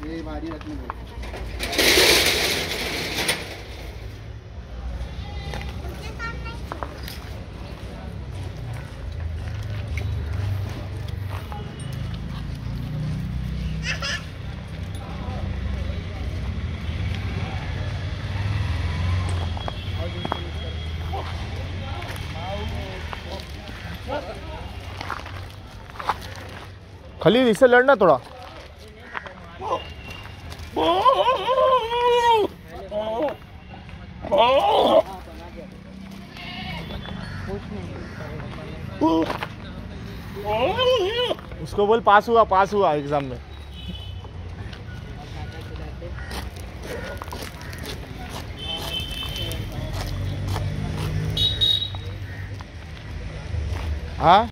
ये भारी रखनी है। खलील इससे लड़ना थोड़ा। उसको बोल पास हुआ एग्जाम में। हाँ